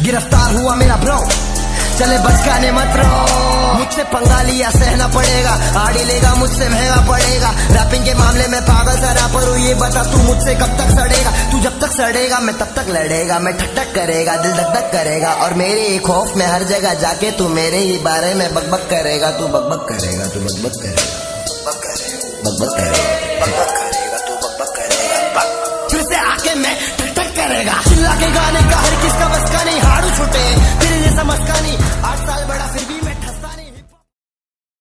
गिरफ्तार हुआ मेरा ब्रो, चले बचकाने मत रहो। मुझसे पंगा लिया सहना पड़ेगा, आड़ी लेगा मुझसे महंगा पड़ेगा। रैपिंग के मामले में पागल सा रैपर हूँ, ये बता तू मुझसे कब तक सड़ेगा। तू जब तक सड़ेगा मैं तब तक लड़ेगा, मैं ठक ठक करेगा, दिल धक धक करेगा। और मेरे ही खौफ में हर जगह जाके तू मेरे ही बारे में बकबक करेगा। तू बकबक करेगा, तू बकबक करेगा, बकबक करेगा, बकबक करेगा, तू बकबक करेगा। फिर से आके मैं ठक ठक करेगा। चिल्ला के गाने का हर किसका बस का नहीं, हाड़ू छुटे तेरे जैसा मस्का नहीं। 8 साल बड़ा फिर भी